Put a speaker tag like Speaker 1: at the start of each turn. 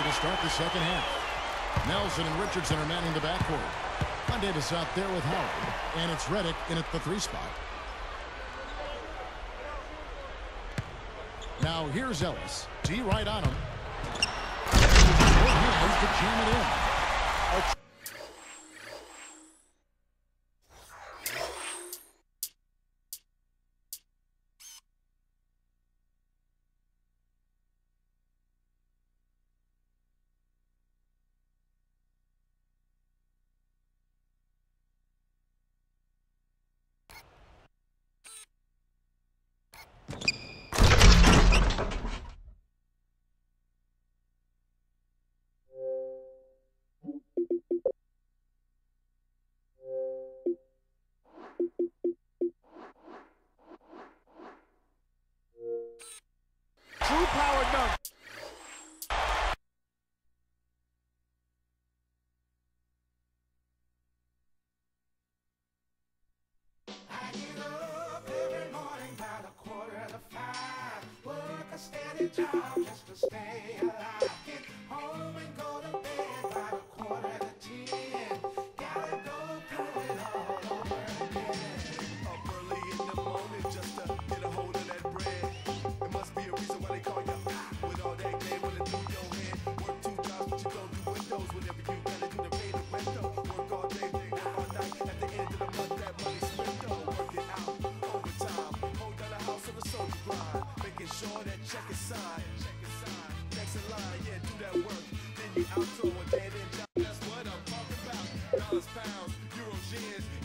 Speaker 1: to start the second half. Nelson and Richardson are manning the backcourt. Davis out there with Howard, and it's Reddick in at the 3 spot. Now here's Ellis. D right on him. Hands to jam it in.
Speaker 2: True power dunk.
Speaker 3: I get up every morning by the 4:45. Work a steady job just to stay alive. Get home and go to bed by the 9:45. Gotta go through it all over again.
Speaker 4: Up early in the morning just to get a hold of that bread. There must be a reason why they call you with all that game running through your head. Work 2 jobs, but you don't do windows. Whenever you gotta do the pay the rent though. Work all day, work all night. At the end of the month, that money spent though. Work it out overtime. Hold down the house on the soldier grind, making sure that check is signed. Next in line, yeah, do that work. Then you out to a dead end job. That's what I'm talking about. Dollars, pounds, euros, yens.